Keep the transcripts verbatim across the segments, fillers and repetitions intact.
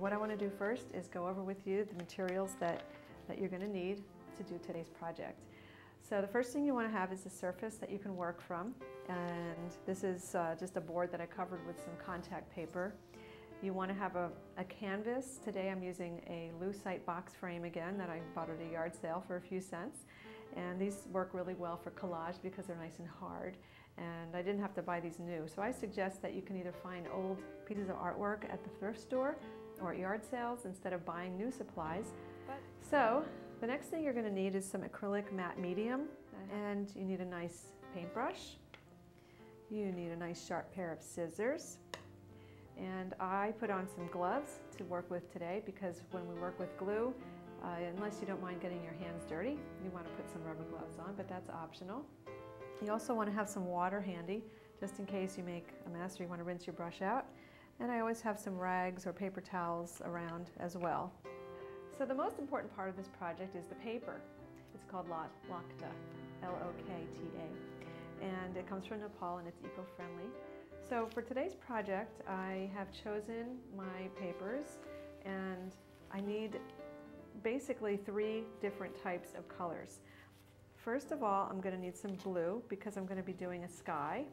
what I want to do first is go over with you the materials that, that you're going to need to do today's project. So the first thing you want to have is a surface that you can work from, and this is uh, just a board that I covered with some contact paper. You want to have a, a canvas. Today I'm using a Lucite box frame again that I bought at a yard sale for a few cents. And these work really well for collage because they're nice and hard. And I didn't have to buy these new. So I suggest that you can either find old pieces of artwork at the thrift store or at yard sales instead of buying new supplies. So the next thing you're going to need is some acrylic matte medium, and you need a nice paintbrush. You need a nice sharp pair of scissors. And I put on some gloves to work with today because when we work with glue, uh, unless you don't mind getting your hands dirty, you want to put some rubber gloves on, but that's optional. You also want to have some water handy just in case you make a mess or you want to rinse your brush out. And I always have some rags or paper towels around as well. So the most important part of this project is the paper. It's called Lokta, L O K T A. And it comes from Nepal and it's eco-friendly. So for today's project, I have chosen my papers, and I need basically three different types of colors. First of all, I'm going to need some glue because I'm going to be doing a sky.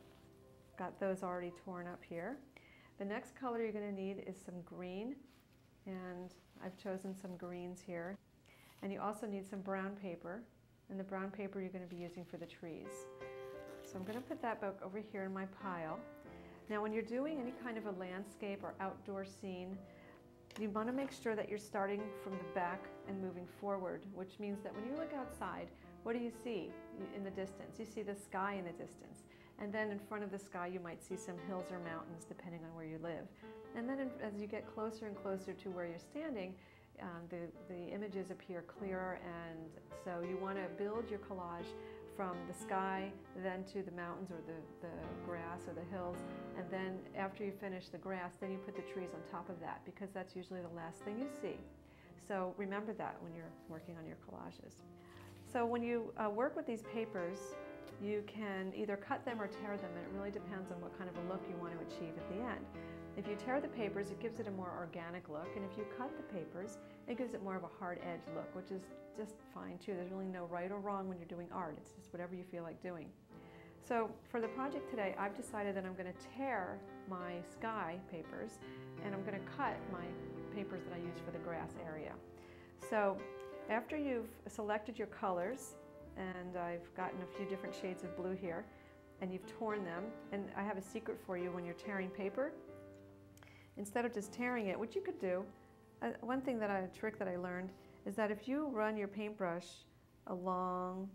Got those already torn up here. The next color you're going to need is some green, and I've chosen some greens here. And you also need some brown paper, and the brown paper you're going to be using for the trees. So I'm going to put that book over here in my pile. Now when you're doing any kind of a landscape or outdoor scene, you want to make sure that you're starting from the back and moving forward, which means that when you look outside, what do you see in the distance? You see the sky in the distance. And then in front of the sky you might see some hills or mountains depending on where you live. And then as you get closer and closer to where you're standing, um, the, the images appear clearer, and so you want to build your collage from the sky, then to the mountains or the, the grass or the hills, and then after you finish the grass, then you put the trees on top of that, because that's usually the last thing you see. So remember that when you're working on your collages. So when you uh, work with these papers, you can either cut them or tear them, and it really depends on what kind of a look you want to achieve at the end. If you tear the papers, it gives it a more organic look, and if you cut the papers, it gives it more of a hard edge look, which is just fine too. There's really no right or wrong when you're doing art. It's just whatever you feel like doing. So for the project today, I've decided that I'm going to tear my sky papers, and I'm going to cut my papers that I use for the grass area. So after you've selected your colors, and I've gotten a few different shades of blue here, and you've torn them, and I have a secret for you when you're tearing paper. Instead of just tearing it, what you could do, uh, one thing that I, a trick that I learned is that if you run your paintbrush along,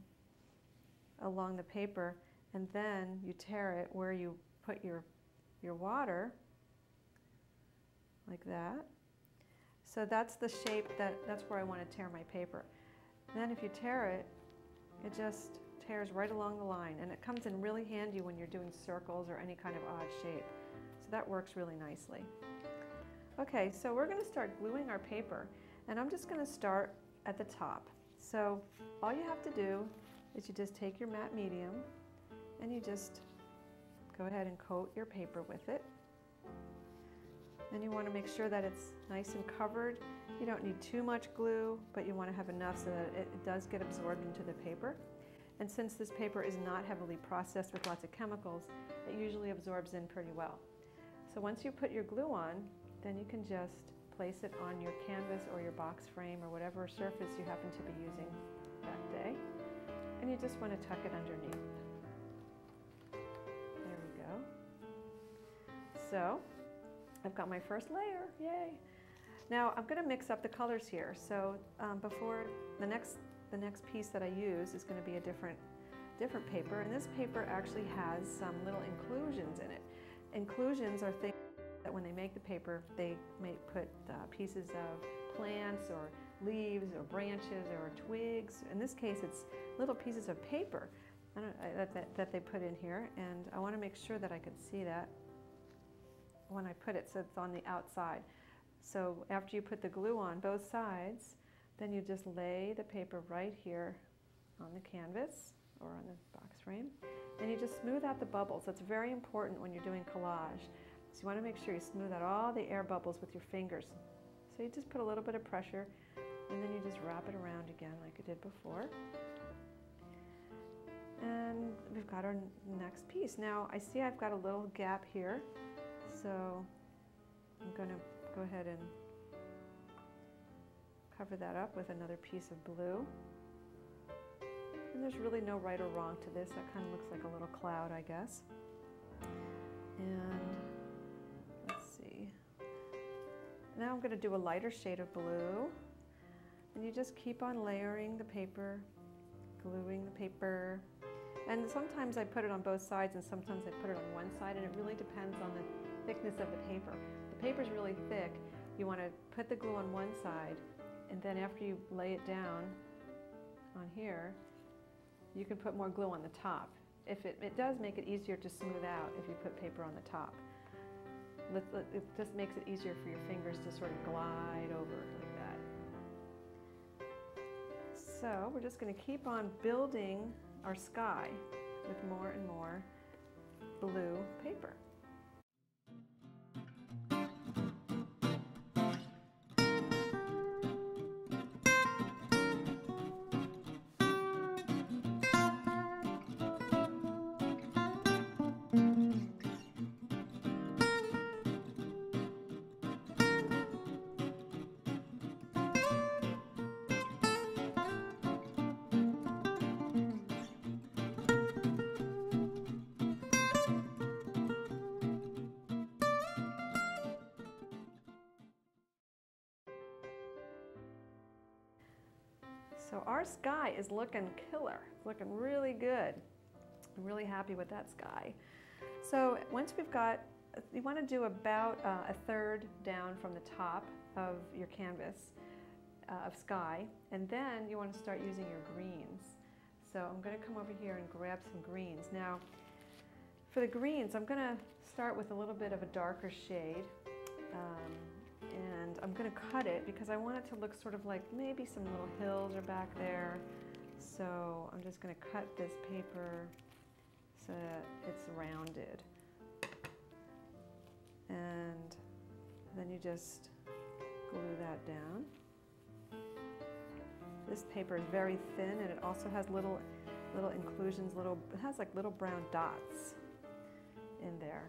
along the paper, and then you tear it where you put your, your water, like that. So that's the shape, that, that's where I want to tear my paper. And then if you tear it, it just tears right along the line, and it comes in really handy when you're doing circles or any kind of odd shape. So that works really nicely. Okay, so we're going to start gluing our paper, and I'm just going to start at the top. So all you have to do is you just take your matte medium and you just go ahead and coat your paper with it. Then you want to make sure that it's nice and covered. You don't need too much glue, but you want to have enough so that it does get absorbed into the paper. And since this paper is not heavily processed with lots of chemicals, it usually absorbs in pretty well. So once you put your glue on, then you can just place it on your canvas or your box frame or whatever surface you happen to be using that day. And you just want to tuck it underneath. There we go. So I've got my first layer, yay! Now I'm going to mix up the colors here. So um, before the next, the next piece that I use is going to be a different, different paper. And this paper actually has some little inclusions in it. Inclusions are things that when they make the paper, they may put uh, pieces of plants or leaves or branches or twigs. In this case, it's little pieces of paper I don't, I, that, that they put in here, and I want to make sure that I can see that when I put it, so it's on the outside. So after you put the glue on both sides, then you just lay the paper right here on the canvas or on the box frame, and you just smooth out the bubbles. That's very important when you're doing collage. So you want to make sure you smooth out all the air bubbles with your fingers. So you just put a little bit of pressure and then you just wrap it around again like I did before. And we've got our next piece. Now I see I've got a little gap here, so I'm going to go ahead and cover that up with another piece of blue. And there's really no right or wrong to this. That kind of looks like a little cloud, I guess. And let's see. Now I'm going to do a lighter shade of blue. And you just keep on layering the paper, gluing the paper. And sometimes I put it on both sides and sometimes I put it on one side, and it really depends on the thickness of the paper. If the paper's really thick, you want to put the glue on one side, and then after you lay it down on here, you can put more glue on the top. If it, it does make it easier to smooth out if you put paper on the top. Let, let, it just makes it easier for your fingers to sort of glide over like that. So we're just going to keep on building our sky with more and more blue paper. So our sky is looking killer, looking really good. I'm really happy with that sky. So once we've got, you want to do about uh, a third down from the top of your canvas uh, of sky, and then you want to start using your greens. So I'm going to come over here and grab some greens. Now, for the greens, I'm going to start with a little bit of a darker shade. Um, And I'm going to cut it because I want it to look sort of like maybe some little hills are back there. So I'm just going to cut this paper so that it's rounded. And then you just glue that down. This paper is very thin, and it also has little, little inclusions, little, it has like little brown dots in there.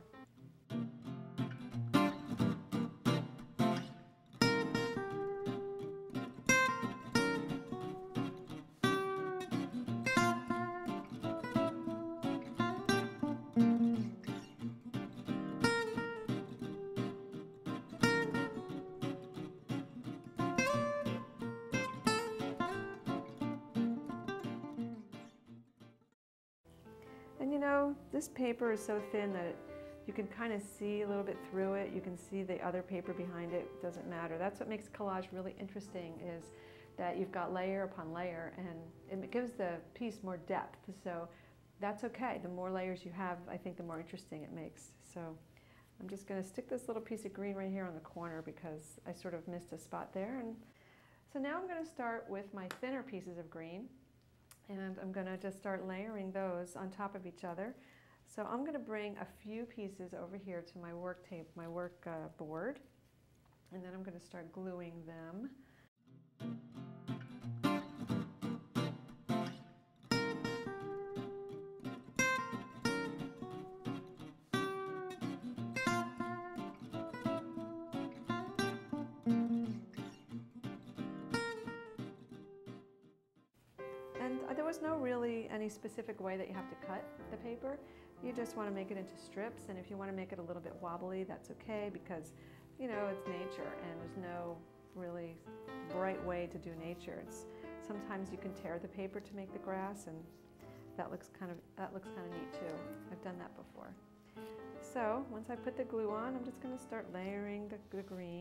And you know, this paper is so thin that it, you can kind of see a little bit through it. You can see the other paper behind it. It doesn't matter. That's what makes collage really interesting, is that you've got layer upon layer, and it gives the piece more depth. So that's okay. The more layers you have, I think the more interesting it makes. So I'm just going to stick this little piece of green right here on the corner because I sort of missed a spot there. And so now I'm going to start with my thinner pieces of green. And I'm going to just start layering those on top of each other. So I'm going to bring a few pieces over here to my work tape, my work uh, board, and then I'm going to start gluing them. And there was no really any specific way that you have to cut the paper. You just want to make it into strips, and if you want to make it a little bit wobbly, that's okay, because, you know, it's nature and there's no really bright way to do nature. It's, sometimes you can tear the paper to make the grass, and that looks kind of, that looks kind of neat too. I've done that before. So once I put the glue on, I'm just going to start layering the, the green.